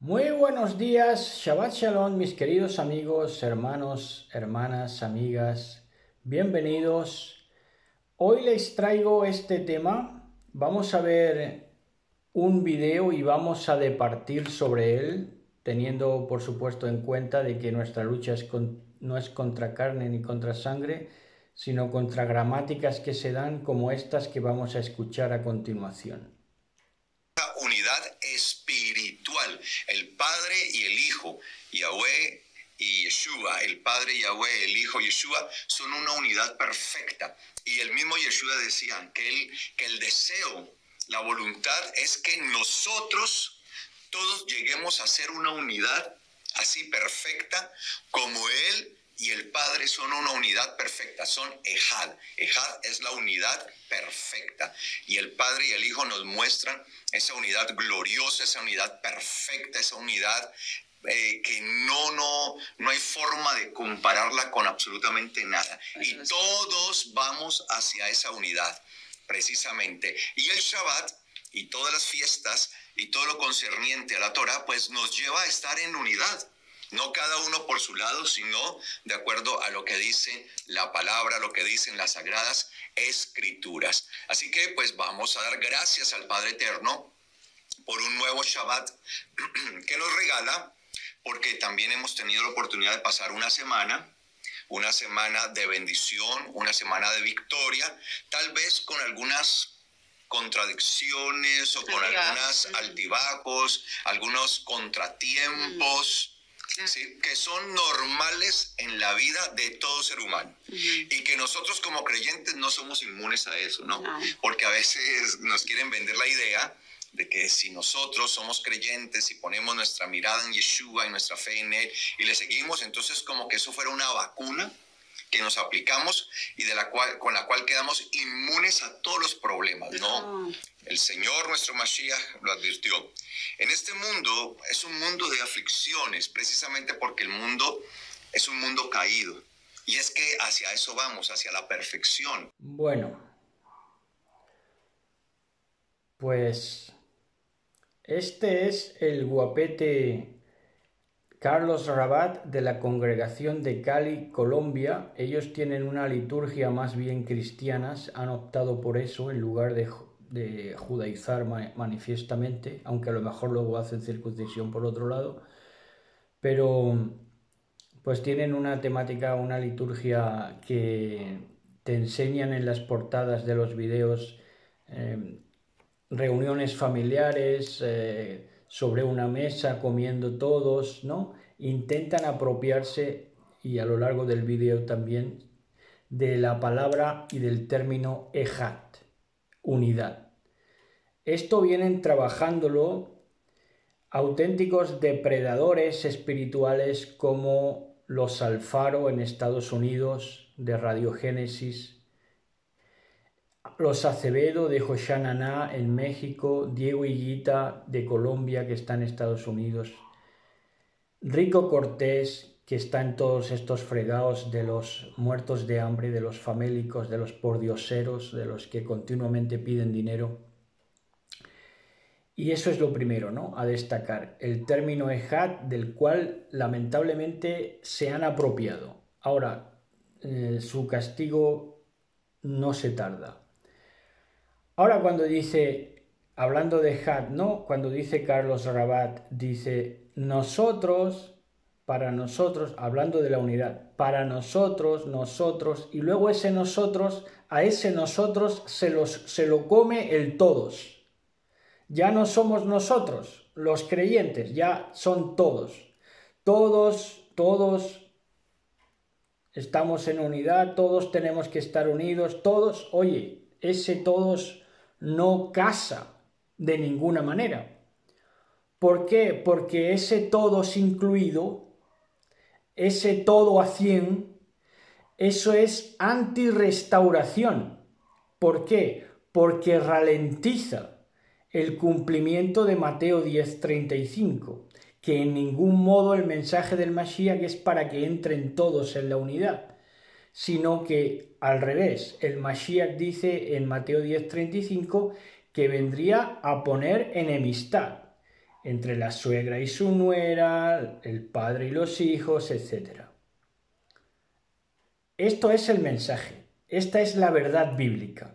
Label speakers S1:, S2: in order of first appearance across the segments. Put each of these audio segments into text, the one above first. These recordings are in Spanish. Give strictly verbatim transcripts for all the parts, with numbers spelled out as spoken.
S1: Muy buenos días, Shabbat Shalom, mis queridos amigos, hermanos, hermanas, amigas, bienvenidos. Hoy les traigo este tema. Vamos a ver un video y vamos a departir sobre él, teniendo por supuesto en cuenta de que nuestra lucha es con, no es contra carne ni contra sangre, sino contra gramáticas que se dan como estas que vamos a escuchar a continuación.
S2: Unidad espiritual, el Padre y el Hijo, Yahweh y Yeshua, el Padre Yahweh, el Hijo Yeshua, son una unidad perfecta. Y el mismo Yeshua decía que el, que el deseo, la voluntad es que nosotros todos lleguemos a ser una unidad así perfecta como Él y el Padre son una unidad perfecta, son Ejad. Ejad es la unidad perfecta. Y el Padre y el Hijo nos muestran esa unidad gloriosa, esa unidad perfecta, esa unidad eh, que no, no, no hay forma de compararla con absolutamente nada. Y todos vamos hacia esa unidad, precisamente. Y el Shabbat y todas las fiestas y todo lo concerniente a la Torah, pues nos lleva a estar en unidad. No cada uno por su lado, sino de acuerdo a lo que dice la palabra, lo que dicen las sagradas escrituras. Así que pues vamos a dar gracias al Padre Eterno por un nuevo Shabbat que nos regala, porque también hemos tenido la oportunidad de pasar una semana, una semana de bendición, una semana de victoria, tal vez con algunas contradicciones o con algunos altibajos, algunos contratiempos. ¿Sí? Que son normales en la vida de todo ser humano. Uh-huh. Y que nosotros como creyentes no somos inmunes a eso, ¿no? No. Porque a veces nos quieren vender la idea de que si nosotros somos creyentes y ponemos nuestra mirada en Yeshua y nuestra fe en Él y le seguimos, entonces como que eso fuera una vacuna que nos aplicamos y de la cual, con la cual quedamos inmunes a todos los problemas, ¿no? No. El Señor, nuestro Mashiach, lo advirtió. En este mundo es un mundo de aflicciones, precisamente porque el mundo es un mundo caído. Y es que hacia eso vamos, hacia la perfección.
S1: Bueno, pues este es el guapete Carlos Rabat de la Congregación de Cali, Colombia. Ellos tienen una liturgia más bien cristiana, han optado por eso en lugar de, de judaizar manifiestamente, aunque a lo mejor luego hacen circuncisión por otro lado. Pero pues tienen una temática, una liturgia que te enseñan en las portadas de los videos, eh, reuniones familiares, eh, sobre una mesa comiendo todos, ¿no? Intentan apropiarse, y a lo largo del vídeo también, de la palabra y del término Ejat, unidad. Esto vienen trabajándolo auténticos depredadores espirituales como los Alfaro en Estados Unidos, de Radiogénesis, los Acevedo de Hoshananá en México, Diego Higuita de Colombia, que está en Estados Unidos, Rico Cortés, que está en todos estos fregados de los muertos de hambre, de los famélicos, de los pordioseros, de los que continuamente piden dinero. Y eso es lo primero, ¿no?, a destacar, el término Ejad, del cual lamentablemente se han apropiado. Ahora, eh, su castigo no se tarda. Ahora cuando dice, hablando de Ejad, ¿no?, cuando dice Carlos Rabat, dice nosotros, para nosotros, hablando de la unidad, para nosotros, nosotros, y luego ese nosotros, a ese nosotros se, los, se lo come el todos. Ya no somos nosotros, los creyentes, ya son todos. Todos, todos estamos en unidad, todos tenemos que estar unidos, todos, oye, ese todos no casa de ninguna manera. ¿Por qué? Porque ese todos incluido, ese todo a cien, eso es antirrestauración. ¿Por qué? Porque ralentiza el cumplimiento de Mateo diez treinta y cinco, que en ningún modo el mensaje del Mashiach es para que entren todos en la unidad, sino que al revés, el Mashiach dice en Mateo diez treinta y cinco que vendría a poner enemistad. entre la suegra y su nuera, el padre y los hijos, etcétera. Esto es el mensaje, esta es la verdad bíblica.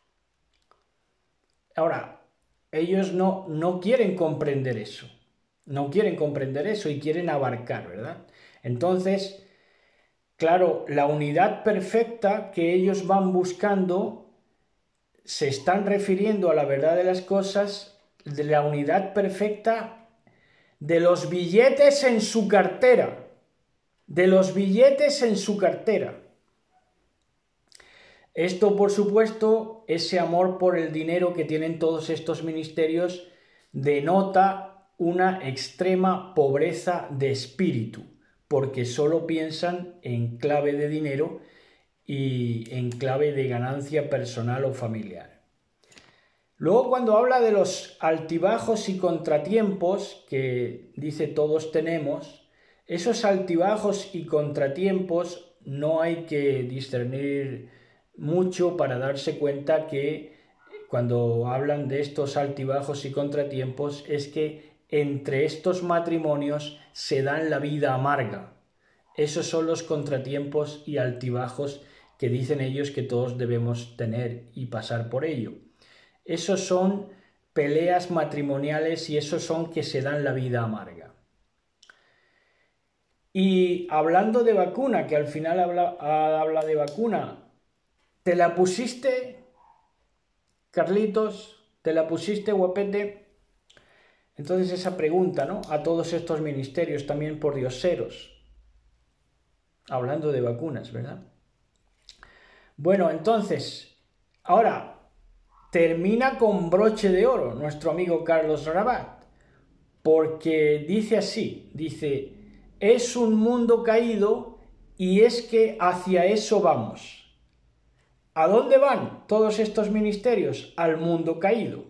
S1: Ahora, ellos no, no quieren comprender eso, no quieren comprender eso y quieren abarcar, ¿verdad? Entonces, claro, la unidad perfecta que ellos van buscando se están refiriendo a la verdad de las cosas, de la unidad perfecta de los billetes en su cartera, de los billetes en su cartera. Esto, por supuesto, ese amor por el dinero que tienen todos estos ministerios denota una extrema pobreza de espíritu, porque solo piensan en clave de dinero y en clave de ganancia personal o familiar. Luego, cuando habla de los altibajos y contratiempos, que dice todos tenemos, esos altibajos y contratiempos no hay que discernir mucho para darse cuenta que cuando hablan de estos altibajos y contratiempos es que entre estos matrimonios se dan la vida amarga. Esos son los contratiempos y altibajos que dicen ellos que todos debemos tener y pasar por ello. Esos son peleas matrimoniales y esos son que se dan la vida amarga. Y hablando de vacuna, que al final habla, habla de vacuna, ¿te la pusiste, Carlitos? ¿Te la pusiste, guapete? Entonces esa pregunta, ¿no? A todos estos ministerios también por dioseros. Hablando de vacunas, ¿verdad? Bueno, entonces, ahora termina con broche de oro nuestro amigo Carlos Rabat, porque dice así, dice, es un mundo caído y es que hacia eso vamos. ¿A dónde van todos estos ministerios? Al mundo caído.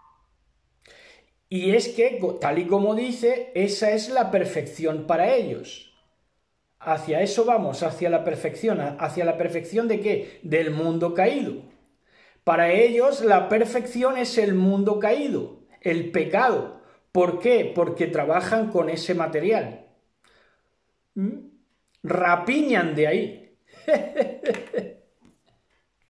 S1: Y es que, tal y como dice, esa es la perfección para ellos. Hacia eso vamos, hacia la perfección. ¿Hacia la perfección de qué? Del mundo caído. Para ellos la perfección es el mundo caído, el pecado. ¿Por qué? Porque trabajan con ese material. ¿Mm? Rapiñan de ahí.